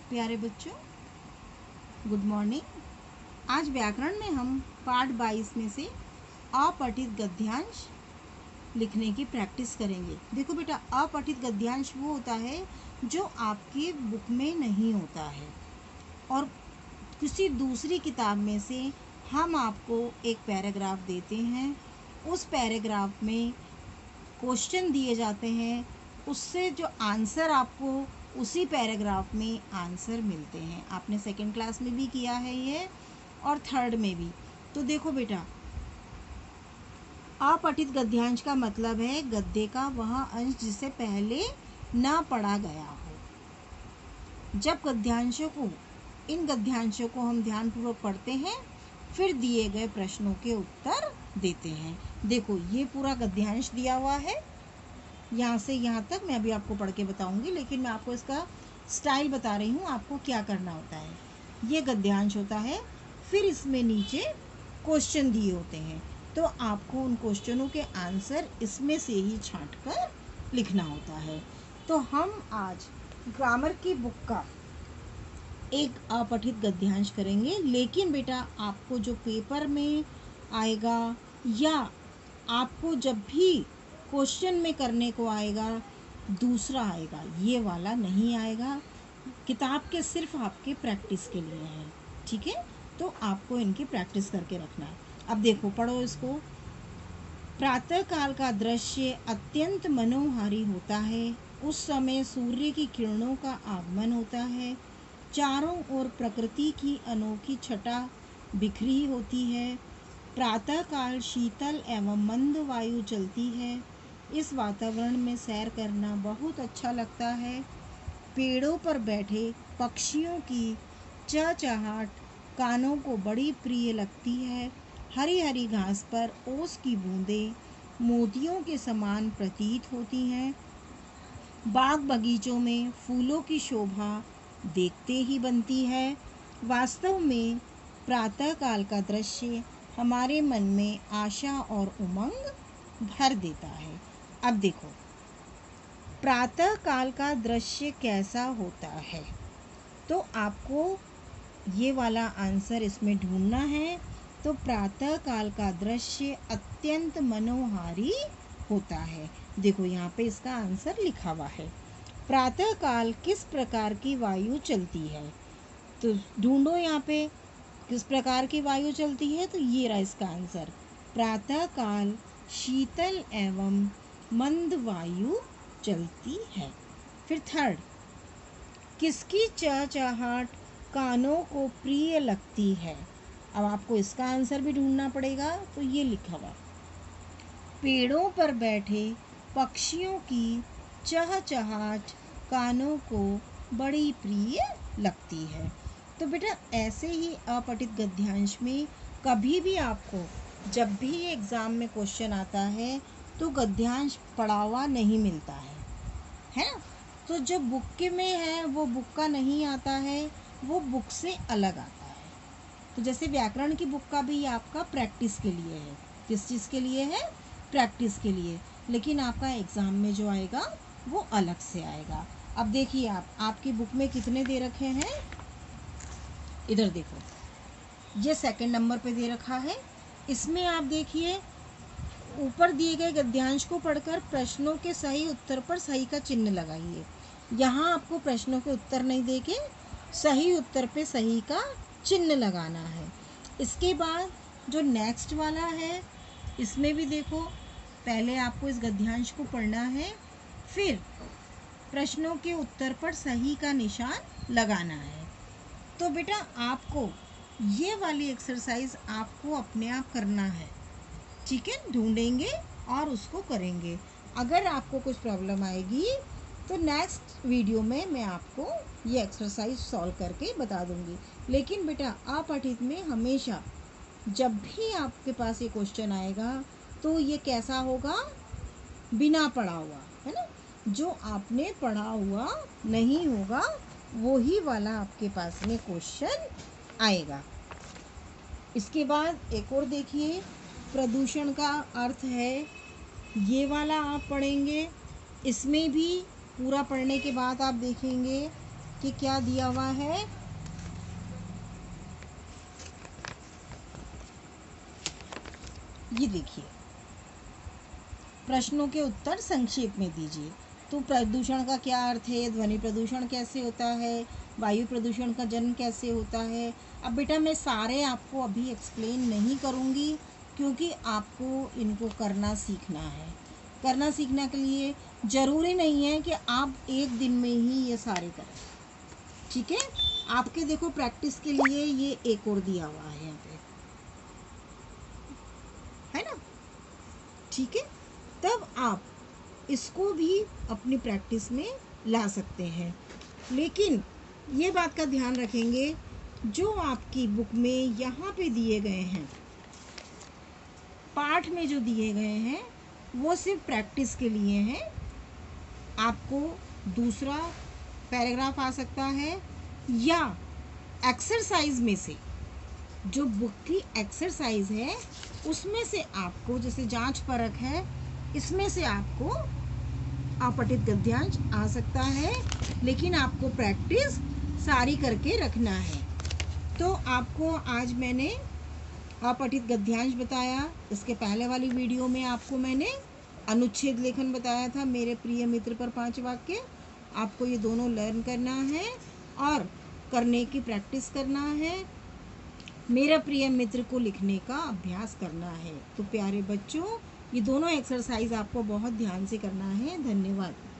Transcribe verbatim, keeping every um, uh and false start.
प्यारे बच्चों, good morning. आज व्याकरण में हम पाठ बाईस में से अपठित गद्यांश लिखने की प्रैक्टिस करेंगे। देखो बेटा, अपठित गद्यांश वो होता है जो आपके बुक में नहीं होता है और किसी दूसरी किताब में से हम आपको एक पैराग्राफ देते हैं। उस पैराग्राफ में क्वेश्चन दिए जाते हैं, उससे जो आंसर आपको उसी पैराग्राफ में आंसर मिलते हैं। आपने सेकंड क्लास में भी किया है ये और थर्ड में भी। तो देखो बेटा, अपठित गद्यांश का मतलब है गद्य का वह अंश जिसे पहले ना पढ़ा गया हो। जब गद्यांशों को इन गद्यांशों को हम ध्यानपूर्वक पढ़ते हैं, फिर दिए गए प्रश्नों के उत्तर देते हैं। देखो, ये पूरा गद्यांश दिया हुआ है, यहाँ से यहाँ तक मैं अभी आपको पढ़ के बताऊंगी, लेकिन मैं आपको इसका स्टाइल बता रही हूँ आपको क्या करना होता है। ये गद्यांश होता है, फिर इसमें नीचे क्वेश्चन दिए होते हैं, तो आपको उन क्वेश्चनों के आंसर इसमें से ही छांट कर लिखना होता है। तो हम आज ग्रामर की बुक का एक अपठित गद्यांश करेंगे, लेकिन बेटा आपको जो पेपर में आएगा या आपको जब भी क्वेश्चन में करने को आएगा, दूसरा आएगा, ये वाला नहीं आएगा। किताब के सिर्फ आपके प्रैक्टिस के लिए है, ठीक है? तो आपको इनकी प्रैक्टिस करके रखना है। अब देखो, पढ़ो इसको। प्रातः काल का दृश्य अत्यंत मनोहारी होता है। उस समय सूर्य की किरणों का आगमन होता है। चारों ओर प्रकृति की अनोखी छटा बिखरी होती है। प्रातः काल शीतल एवं मंद वायु चलती है। इस वातावरण में सैर करना बहुत अच्छा लगता है। पेड़ों पर बैठे पक्षियों की चहचहाट कानों को बड़ी प्रिय लगती है। हरी हरी घास पर ओस की बूंदें मोतियों के समान प्रतीत होती हैं। बाग बगीचों में फूलों की शोभा देखते ही बनती है। वास्तव में प्रातः काल का दृश्य हमारे मन में आशा और उमंग भर देता है। अब देखो, प्रातः काल का दृश्य कैसा होता है, तो आपको ये वाला आंसर इसमें ढूंढना है। तो प्रातः काल का दृश्य अत्यंत मनोहारी होता है। देखो, यहाँ पे इसका आंसर लिखा हुआ है। प्रातः काल किस प्रकार की वायु चलती है, तो ढूंढो यहाँ पे किस प्रकार की वायु चलती है। तो ये रहा इसका आंसर, प्रातः काल शीतल एवं मंद वायु चलती है। फिर थर्ड, किसकी चहचहाट कानों को प्रिय लगती है। अब आपको इसका आंसर भी ढूंढना पड़ेगा। तो ये लिखा हुआ, पेड़ों पर बैठे पक्षियों की चहचहाट कानों को बड़ी प्रिय लगती है। तो बेटा, ऐसे ही अपठित गद्यांश में कभी भी आपको जब भी एग्ज़ाम में क्वेश्चन आता है तो गद्यांश पढ़ा हुआ नहीं मिलता है, है ना? तो जो बुक के में है वो बुक का नहीं आता है, वो बुक से अलग आता है। तो जैसे व्याकरण की बुक का भी आपका प्रैक्टिस के लिए है। किस चीज़ के लिए है? प्रैक्टिस के लिए। लेकिन आपका एग्ज़ाम में जो आएगा वो अलग से आएगा। अब देखिए, आप आपकी बुक में कितने दे रखे हैं, इधर देखो, ये सेकंड नंबर पे दे रखा है। इसमें आप देखिए, ऊपर दिए गए गद्यांश को पढ़कर प्रश्नों के सही उत्तर पर सही का चिन्ह लगाइए। यहाँ आपको प्रश्नों के उत्तर नहीं देके सही उत्तर पे सही का चिन्ह लगाना है। इसके बाद जो नेक्स्ट वाला है, इसमें भी देखो, पहले आपको इस गद्यांश को पढ़ना है, फिर प्रश्नों के उत्तर पर सही का निशान लगाना है। तो बेटा, आपको ये वाली एक्सरसाइज आपको अपने आप करना है, ठीक है? ढूंढेंगे और उसको करेंगे। अगर आपको कुछ प्रॉब्लम आएगी तो नेक्स्ट वीडियो में मैं आपको ये एक्सरसाइज सॉल्व करके बता दूंगी। लेकिन बेटा, अपठित में हमेशा जब भी आपके पास ये क्वेश्चन आएगा तो ये कैसा होगा? बिना पढ़ा हुआ, है ना? जो आपने पढ़ा हुआ नहीं होगा वो ही वाला आपके पास में क्वेश्चन आएगा। इसके बाद एक और देखिए, प्रदूषण का अर्थ है, ये वाला आप पढ़ेंगे। इसमें भी पूरा पढ़ने के बाद आप देखेंगे कि क्या दिया हुआ है। ये देखिए, प्रश्नों के उत्तर संक्षेप में दीजिए। तो प्रदूषण का क्या अर्थ है, ध्वनि प्रदूषण कैसे होता है, वायु प्रदूषण का जन्म कैसे होता है। अब बेटा मैं सारे आपको अभी एक्सप्लेन नहीं करूँगी, क्योंकि आपको इनको करना सीखना है। करना सीखने के लिए ज़रूरी नहीं है कि आप एक दिन में ही ये सारे करें, ठीक है। आपके देखो प्रैक्टिस के लिए ये एक और दिया हुआ है यहाँ पे, है ना, ठीक है। तब आप इसको भी अपनी प्रैक्टिस में ला सकते हैं। लेकिन ये बात का ध्यान रखेंगे, जो आपकी बुक में यहाँ पे दिए गए हैं, पाठ में जो दिए गए हैं, वो सिर्फ प्रैक्टिस के लिए हैं। आपको दूसरा पैराग्राफ आ सकता है, या एक्सरसाइज में से, जो बुक की एक्सरसाइज है उसमें से आपको, जैसे जांच परख है, इसमें से आपको अपठित गद्यांश आ सकता है। लेकिन आपको प्रैक्टिस सारी करके रखना है। तो आपको आज मैंने अपठित गद्यांश बताया। इसके पहले वाली वीडियो में आपको मैंने अनुच्छेद लेखन बताया था, मेरे प्रिय मित्र पर पांच वाक्य। आपको ये दोनों लर्न करना है और करने की प्रैक्टिस करना है। मेरा प्रिय मित्र को लिखने का अभ्यास करना है। तो प्यारे बच्चों, ये दोनों एक्सरसाइज आपको बहुत ध्यान से करना है। धन्यवाद।